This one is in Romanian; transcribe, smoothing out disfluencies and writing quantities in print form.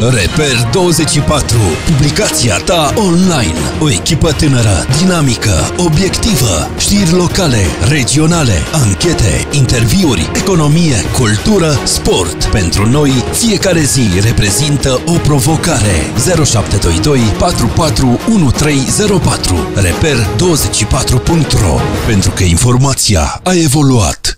Reper 24, publicația ta online. O echipă tânără, dinamică, obiectivă, știri locale, regionale, anchete, interviuri, economie, cultură, sport. Pentru noi, fiecare zi reprezintă o provocare. 0722 44 1304 Reper24.ro. Pentru că informația a evoluat.